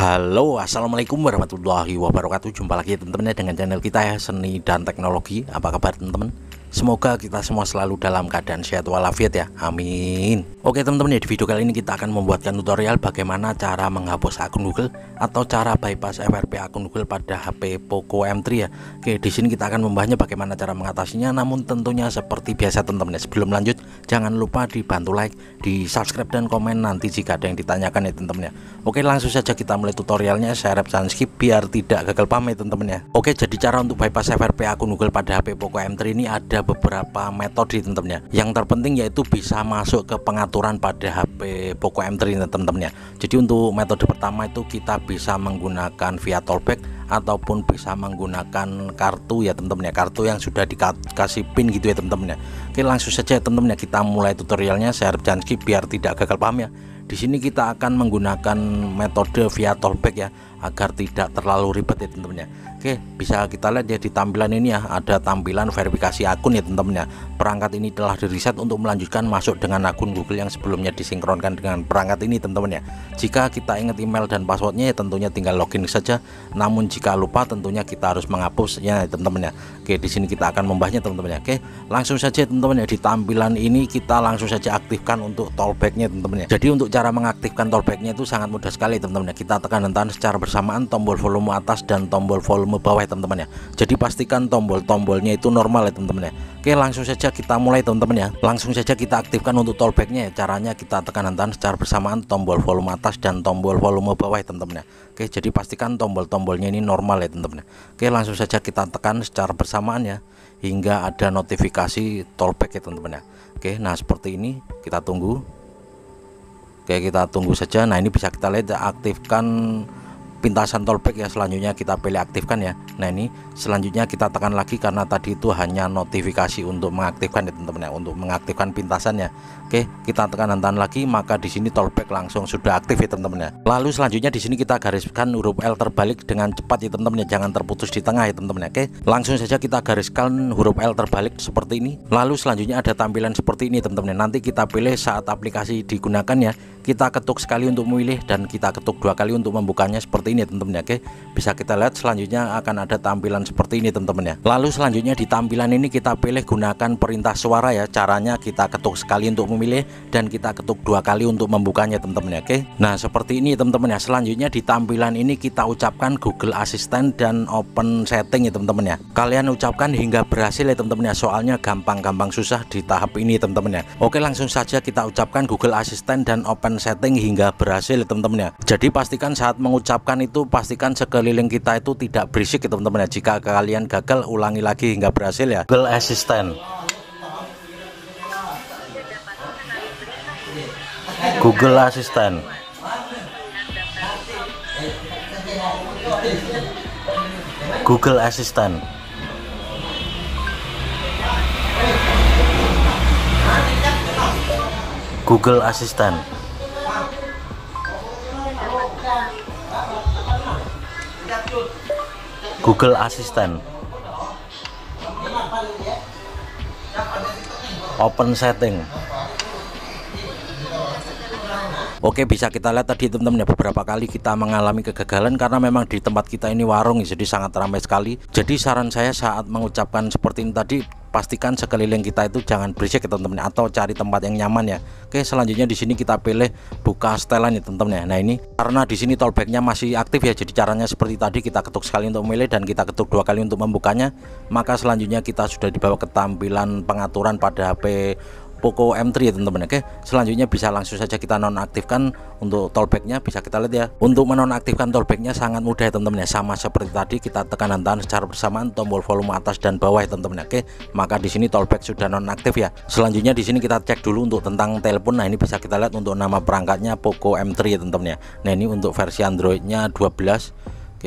Halo, assalamualaikum warahmatullahi wabarakatuh. Jumpa lagi teman-teman dengan channel kita ya, Seni dan Teknologi. Apa kabar teman-teman? Semoga kita semua selalu dalam keadaan sehat walafiat ya, amin. Oke teman-teman ya, di video kali ini kita akan membuatkan tutorial bagaimana cara menghapus akun Google atau cara bypass FRP akun Google pada HP Poco M3 ya. Oke, di sini kita akan membahasnya bagaimana cara mengatasinya. Namun tentunya seperti biasa teman-teman ya, sebelum lanjut jangan lupa dibantu like, di subscribe dan komen nanti jika ada yang ditanyakan ya teman-teman ya. Oke, langsung saja kita mulai tutorialnya. Saya harap jangan skip biar tidak gagal paham ya teman-teman ya. Oke, jadi cara untuk bypass FRP akun Google pada HP Poco M3 ini ada beberapa metode teman-teman ya. Yang terpenting yaitu bisa masuk ke pengaturan pada HP Poco M3 teman-teman ya. Jadi untuk metode pertama itu kita bisa menggunakan via Talkback ataupun bisa menggunakan kartu ya teman-teman ya, kartu yang sudah dikasih pin gitu ya teman-teman ya. Oke, langsung saja teman-teman ya, kita mulai tutorialnya. Saya harap jangan skip biar tidak gagal paham ya. Di sini kita akan menggunakan metode via Talkback ya, agar tidak terlalu ribet ya teman-teman ya. Oke, bisa kita lihat ya di tampilan ini ya, ada tampilan verifikasi akun ya teman-teman ya. Perangkat ini telah di-reset untuk melanjutkan masuk dengan akun Google yang sebelumnya disinkronkan dengan perangkat ini teman-teman ya. Jika kita ingat email dan passwordnya ya tentunya tinggal login saja. Namun jika lupa tentunya kita harus menghapusnya ya teman-teman ya. Oke, di sini kita akan membahasnya teman-teman ya. Oke, langsung saja teman-teman ya, di tampilan ini kita langsung saja aktifkan untuk Talkback-nya teman-teman ya. Jadi untuk cara mengaktifkan Talkback-nya itu sangat mudah sekali teman-teman ya. Kita tekan dan tahan secara bersamaan tombol volume atas dan tombol volume bawah ya teman-teman ya. Jadi pastikan tombol-tombolnya itu normal ya teman-teman ya. Oke, langsung saja kita mulai teman-teman ya. Langsung saja kita aktifkan untuk Talkback-nya ya. Caranya kita tekan dan tahan secara bersamaan tombol volume atas dan tombol volume bawah ya teman-teman ya. Oke, jadi pastikan tombol-tombolnya ini normal ya teman-teman ya. Oke, langsung saja kita tekan secara bersamaan ya, hingga ada notifikasi Talkback ya teman-teman ya. Oke, nah seperti ini kita tunggu. Oke, kita tunggu saja. Nah, ini bisa kita lihat aktifkan pintasan Talkback ya. Selanjutnya kita pilih aktifkan ya. Nah, ini selanjutnya kita tekan lagi karena tadi itu hanya notifikasi untuk mengaktifkan ya teman-teman ya, untuk mengaktifkan pintasannya. Oke, kita tekan dan tahan lagi, maka di sini Talkback langsung sudah aktif ya teman-teman ya. Lalu selanjutnya di sini kita gariskan huruf L terbalik dengan cepat ya teman-teman ya, jangan terputus di tengah ya teman-teman ya. Oke, langsung saja kita gariskan huruf L terbalik seperti ini. Lalu selanjutnya ada tampilan seperti ini teman-teman ya. Nanti kita pilih saat aplikasi digunakan ya. Kita ketuk sekali untuk memilih dan kita ketuk dua kali untuk membukanya seperti ini teman-teman ya. Oke, bisa kita lihat selanjutnya akan ada tampilan seperti ini teman-teman ya. Lalu selanjutnya di tampilan ini kita pilih gunakan perintah suara ya. Caranya kita ketuk sekali untuk memilih dan kita ketuk dua kali untuk membukanya teman-teman ya. Oke, nah seperti ini teman-teman ya. Selanjutnya di tampilan ini kita ucapkan Google Assistant dan open setting ya teman-teman ya. Kalian ucapkan hingga berhasil ya teman-teman ya, soalnya gampang-gampang susah di tahap ini teman-teman ya. Oke, langsung saja kita ucapkan Google Assistant dan open setting hingga berhasil ya teman-teman ya. Jadi pastikan saat mengucapkan itu pastikan sekeliling kita itu tidak berisik ya teman-teman ya. Jika kalian gagal, ulangi lagi hingga berhasil ya. Google Assistant, Google Assistant, Google Assistant, Google Assistant, Google Assistant, open setting. Oke, bisa kita lihat tadi teman-teman ya, beberapa kali kita mengalami kegagalan karena memang di tempat kita ini warung ya, jadi sangat ramai sekali. Jadi saran saya saat mengucapkan seperti ini tadi, pastikan sekeliling kita itu jangan berisik ya teman-teman, atau cari tempat yang nyaman ya. Oke, selanjutnya di sini kita pilih buka setelan ya teman-teman ya. Nah, ini karena di sini Talkback-nya masih aktif ya, jadi caranya seperti tadi, kita ketuk sekali untuk memilih dan kita ketuk dua kali untuk membukanya. Maka selanjutnya kita sudah dibawa ke tampilan pengaturan pada HP Poco M3 ya teman-teman. Oke, selanjutnya bisa langsung saja kita nonaktifkan untuk Talkback-nya. Bisa kita lihat ya, untuk menonaktifkan Talkback-nya sangat mudah ya teman-teman ya, sama seperti tadi, kita tekan dan tahan secara bersamaan tombol volume atas dan bawah ya teman-teman. Oke, maka di sini Talkback sudah nonaktif ya. Selanjutnya di sini kita cek dulu untuk tentang telepon. Nah, ini bisa kita lihat untuk nama perangkatnya Poco M3 ya teman-teman ya. Nah, ini untuk versi Android-nya 12. Oke,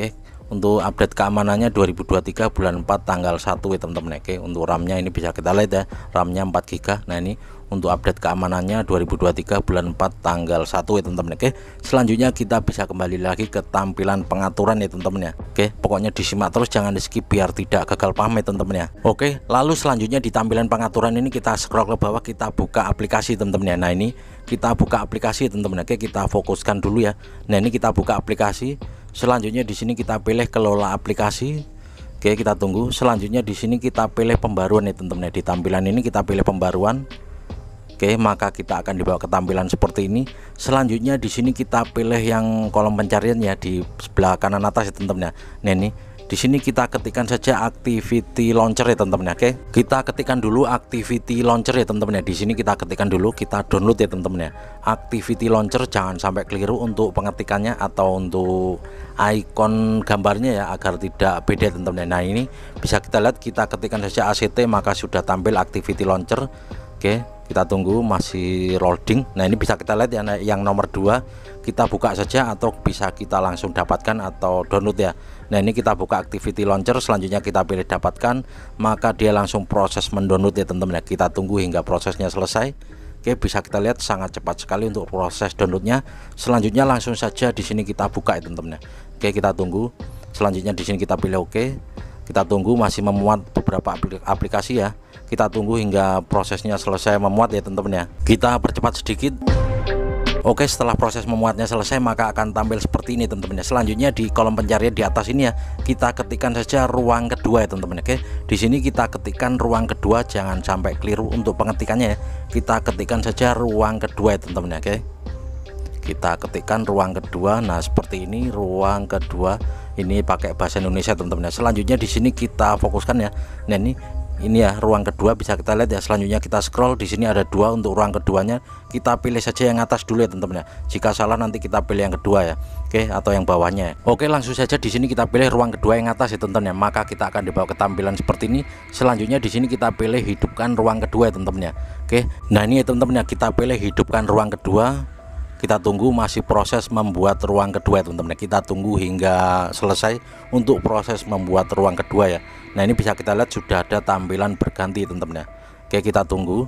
Untuk update keamanannya 2023 bulan 4 tanggal 1 ya teman-teman. Oke, untuk RAM-nya ini bisa kita lihat ya, RAM-nya 4 GB. Nah, ini untuk update keamanannya 2023 bulan 4 tanggal 1 ya teman-teman. Oke, selanjutnya kita bisa kembali lagi ke tampilan pengaturan ya teman-teman ya. Oke, pokoknya disimak terus, jangan di skip biar tidak gagal paham ya teman-teman ya. Oke, lalu selanjutnya di tampilan pengaturan ini kita scroll ke bawah, kita buka aplikasi teman-teman ya. Nah, ini kita buka aplikasi teman-teman. Oke, kita fokuskan dulu ya. Nah, ini kita buka aplikasi. Selanjutnya di sini kita pilih kelola aplikasi. Oke, kita tunggu. Selanjutnya di sini kita pilih pembaruan ya teman-teman. Di tampilan ini kita pilih pembaruan. Oke, maka kita akan dibawa ke tampilan seperti ini. Selanjutnya di sini kita pilih yang kolom pencarian ya, di sebelah kanan atas ya teman-teman ya. Nah, ini di sini kita ketikkan saja activity launcher ya teman-teman ya. Oke, kita ketikkan dulu activity launcher ya teman-teman ya. Di sini kita ketikkan dulu, kita download ya teman-teman ya. Activity launcher, jangan sampai keliru untuk pengetikannya atau untuk icon gambarnya ya, agar tidak beda teman-teman ya. Nah, ini bisa kita lihat, kita ketikkan saja ACT maka sudah tampil activity launcher. Oke, kita tunggu, masih loading. Nah, ini bisa kita lihat ya, yang nomor 2 kita buka saja atau bisa kita langsung dapatkan atau download ya. Nah, ini kita buka activity launcher, selanjutnya kita pilih dapatkan, maka dia langsung proses mendownload ya teman-teman ya. Kita tunggu hingga prosesnya selesai. Oke, bisa kita lihat sangat cepat sekali untuk proses downloadnya. Selanjutnya langsung saja di sini kita buka ya teman-teman ya. Oke, kita tunggu. Selanjutnya di sini kita pilih oke. Kita tunggu, masih memuat beberapa aplikasi ya. Kita tunggu hingga prosesnya selesai memuat ya teman-teman ya. Kita percepat sedikit. Oke, setelah proses memuatnya selesai maka akan tampil seperti ini teman-teman ya. Selanjutnya di kolom pencarian di atas ini ya, kita ketikkan saja ruang kedua ya teman-teman. Oke, di sini kita ketikkan ruang kedua, jangan sampai keliru untuk pengetikannya ya. Kita ketikkan saja ruang kedua ya teman-teman ya. Oke, kita ketikkan ruang kedua. Nah, seperti ini ruang kedua, ini pakai bahasa Indonesia teman-teman ya. Selanjutnya di sini kita fokuskan ya. Nah, ini ya ruang kedua, bisa kita lihat ya. Selanjutnya kita scroll, di sini ada 2 untuk ruang keduanya. Kita pilih saja yang atas dulu ya teman-teman ya. Jika salah nanti kita pilih yang kedua ya. Oke, atau yang bawahnya ya. Oke, langsung saja di sini kita pilih ruang kedua yang atas ya teman-teman ya. Maka kita akan dibawa ke tampilan seperti ini. Selanjutnya di sini kita pilih hidupkan ruang kedua ya teman-teman ya. Oke, nah ini ya teman-teman ya, kita pilih hidupkan ruang kedua. Kita tunggu, masih proses membuat ruang kedua teman-teman. Kita tunggu hingga selesai untuk proses membuat ruang kedua ya. Nah, ini bisa kita lihat sudah ada tampilan berganti teman-teman ya. Oke, kita tunggu.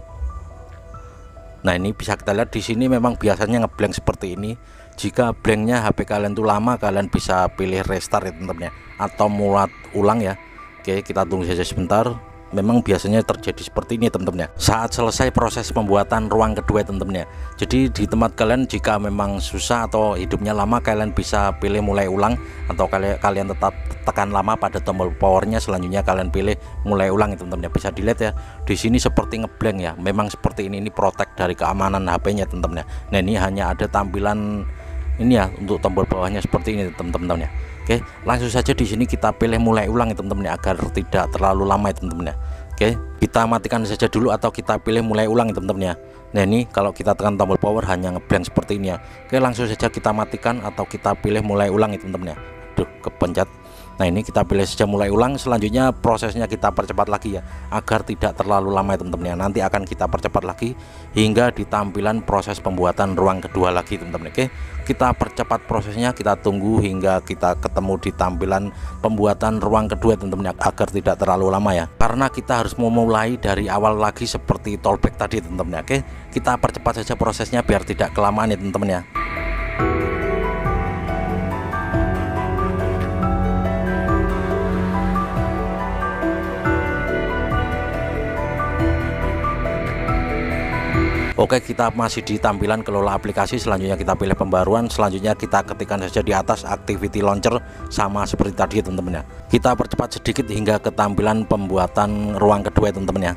Nah, ini bisa kita lihat di sini memang biasanya ngeblank seperti ini. Jika blanknya HP kalian tuh lama, kalian bisa pilih restart ya teman-teman ya, atau muat ulang ya. Oke, kita tunggu saja sebentar. Memang biasanya terjadi seperti ini teman-teman ya, saat selesai proses pembuatan ruang kedua teman-teman ya. Jadi di tempat kalian jika memang susah atau hidupnya lama, kalian bisa pilih mulai ulang, atau kalian tetap tekan lama pada tombol powernya, selanjutnya kalian pilih mulai ulang teman-teman ya. Bisa dilihat ya, di sini seperti ngeblank ya. Memang seperti ini protect dari keamanan HP-nya teman-teman ya. Nah, ini hanya ada tampilan ini ya untuk tombol bawahnya seperti ini teman-teman ya. Oke, langsung saja di sini kita pilih mulai ulang ya teman-teman ya, agar tidak terlalu lama ya teman-teman ya. Oke, kita matikan saja dulu atau kita pilih mulai ulang ya teman-teman ya. Nah, ini kalau kita tekan tombol power hanya ngeblank seperti ini ya. Oke, langsung saja kita matikan atau kita pilih mulai ulang ya teman-teman ya. Aduh, kepencet. Nah, ini kita pilih saja mulai ulang. Selanjutnya prosesnya kita percepat lagi ya, agar tidak terlalu lama ya teman-teman ya. Nanti akan kita percepat lagi hingga di tampilan proses pembuatan ruang kedua lagi teman-teman. Oke, kita percepat prosesnya, kita tunggu hingga kita ketemu di tampilan pembuatan ruang kedua teman-teman ya, agar tidak terlalu lama ya, karena kita harus memulai dari awal lagi seperti tollback tadi teman-teman ya. Oke, kita percepat saja prosesnya biar tidak kelamaan ya teman-teman ya. Oke, kita masih di tampilan kelola aplikasi. Selanjutnya kita pilih pembaruan. Selanjutnya kita ketikkan saja di atas activity launcher, sama seperti tadi teman-teman ya. Kita percepat sedikit hingga ke tampilan pembuatan ruang kedua teman-teman ya.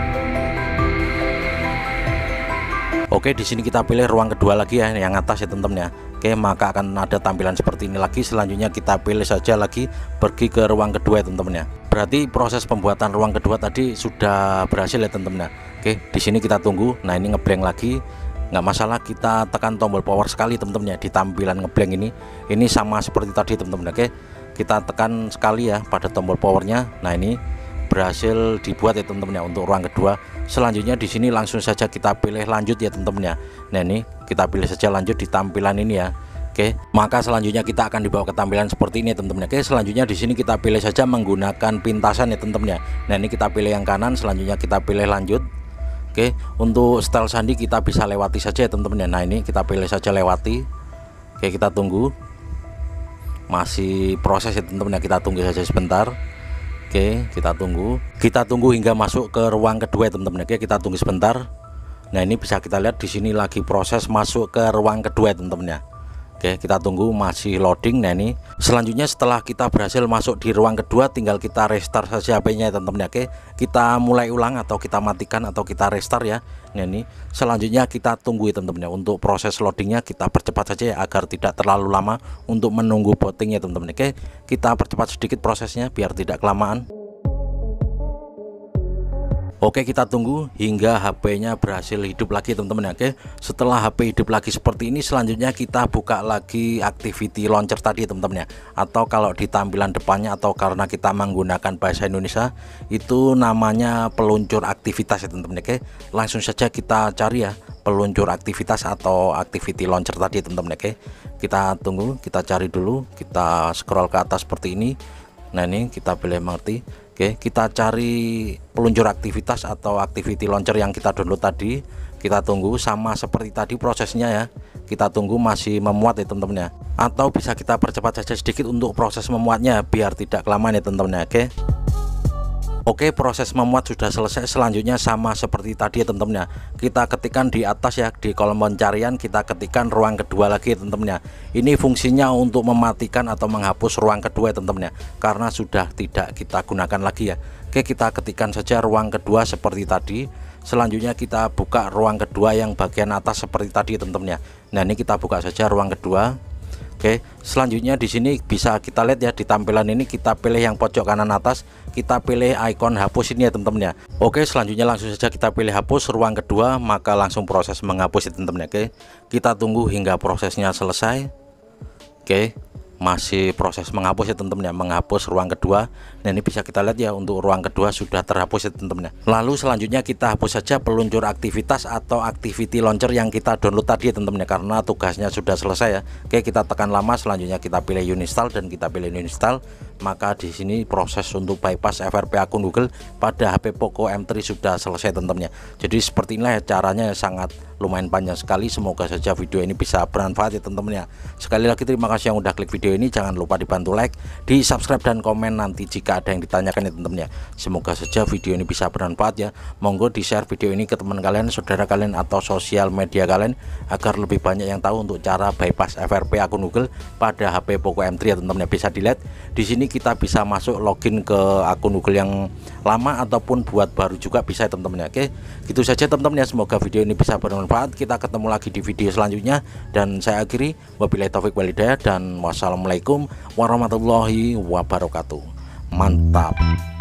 Oke, di sini kita pilih ruang kedua lagi ya, yang atas ya teman-teman ya. Oke, maka akan ada tampilan seperti ini lagi. Selanjutnya kita pilih saja lagi, pergi ke ruang kedua teman-teman ya. Berarti proses pembuatan ruang kedua tadi sudah berhasil ya teman-teman ya. Oke, di sini kita tunggu. Nah, ini ngeblank lagi, nggak masalah, kita tekan tombol power sekali teman-teman ya. Di tampilan ngeblank ini sama seperti tadi teman-teman. Oke, kita tekan sekali ya pada tombol powernya. Nah, ini berhasil dibuat ya teman-teman ya untuk ruang kedua. Selanjutnya di sini langsung saja kita pilih lanjut ya teman-teman ya. Nah, ini kita pilih saja lanjut di tampilan ini ya. Oke, maka selanjutnya kita akan dibawa ke tampilan seperti ini teman-teman. Oke, selanjutnya di sini kita pilih saja menggunakan pintasan ya teman-teman ya. Nah, ini kita pilih yang kanan, selanjutnya kita pilih lanjut. Oke, untuk style sandi kita bisa lewati saja ya teman-teman ya. Nah, ini kita pilih saja lewati. Oke, kita tunggu. Masih proses ya teman-teman ya, kita tunggu saja sebentar. Oke, kita tunggu hingga masuk ke ruang kedua ya teman-teman. Oke, kita tunggu sebentar. Nah, ini bisa kita lihat di sini lagi proses masuk ke ruang kedua ya teman-teman ya. Oke, kita tunggu masih loading. Nah, ini selanjutnya setelah kita berhasil masuk di ruang kedua, tinggal kita restart saja HP-nya ya teman-teman. Oke, kita mulai ulang atau kita matikan atau kita restart ya. Nah, ini selanjutnya kita tunggu ya teman-teman ya. Untuk proses loadingnya kita percepat saja ya, agar tidak terlalu lama untuk menunggu booting ya teman-teman. Oke, kita percepat sedikit prosesnya biar tidak kelamaan. Oke, kita tunggu hingga HP-nya berhasil hidup lagi teman-teman. Oke, setelah HP hidup lagi seperti ini, selanjutnya kita buka lagi activity launcher tadi teman-teman ya. Atau kalau di tampilan depannya atau karena kita menggunakan bahasa Indonesia itu namanya peluncur aktivitas ya teman-teman. Oke, langsung saja kita cari ya peluncur aktivitas atau activity launcher tadi teman-teman. Oke, kita tunggu, kita cari dulu, kita scroll ke atas seperti ini. Nah, ini kita pilih mengerti. Oke, kita cari peluncur aktivitas atau activity launcher yang kita download tadi. Kita tunggu sama seperti tadi prosesnya ya. Kita tunggu masih memuat ya teman-teman ya. Atau bisa kita percepat saja sedikit untuk proses memuatnya biar tidak kelamaan ya teman-teman ya. Oke, proses memuat sudah selesai. Selanjutnya sama seperti tadi ya teman-teman ya. Kita ketikkan di atas ya, di kolom pencarian kita ketikkan ruang kedua lagi ya teman-teman ya. Ini fungsinya untuk mematikan atau menghapus ruang kedua ya teman-teman ya, karena sudah tidak kita gunakan lagi ya. Oke, kita ketikkan saja ruang kedua seperti tadi. Selanjutnya kita buka ruang kedua yang bagian atas seperti tadi teman-teman ya. Nah, ini kita buka saja ruang kedua. Oke, selanjutnya di sini bisa kita lihat ya, di tampilan ini kita pilih yang pojok kanan atas, kita pilih icon hapus ini ya teman-teman ya. Oke, selanjutnya langsung saja kita pilih hapus ruang kedua, maka langsung proses menghapus ya teman-teman ya. Oke, kita tunggu hingga prosesnya selesai. Oke, masih proses menghapus ya teman-teman ya, menghapus ruang kedua. Nah, ini bisa kita lihat ya, untuk ruang kedua sudah terhapus ya teman-teman ya. Lalu selanjutnya kita hapus saja peluncur aktivitas atau activity launcher yang kita download tadi ya teman-teman ya, karena tugasnya sudah selesai ya. Oke, kita tekan lama, selanjutnya kita pilih uninstall dan kita pilih uninstall. Maka di sini proses untuk bypass FRP akun Google pada HP Poco M3 sudah selesai teman-teman ya. Jadi seperti inilah ya caranya, sangat lumayan panjang sekali. Semoga saja video ini bisa bermanfaat ya teman-teman ya. Sekali lagi terima kasih yang udah klik video ini, jangan lupa dibantu like, di subscribe dan komen nanti jika ada yang ditanyakan ya teman-teman ya. Semoga saja video ini bisa bermanfaat ya. Monggo di share video ini ke teman kalian, saudara kalian atau sosial media kalian agar lebih banyak yang tahu untuk cara bypass FRP akun Google pada HP Poco M3 ya teman-teman ya. Bisa dilihat di sini kita bisa masuk login ke akun Google yang lama ataupun buat baru juga bisa ya teman-teman ya. Oke, gitu saja teman-teman ya, semoga video ini bisa bermanfaat. Kita ketemu lagi di video selanjutnya dan saya akhiri wabillahi taufik walhidayah dan wassalamualaikum warahmatullahi wabarakatuh. Mantap.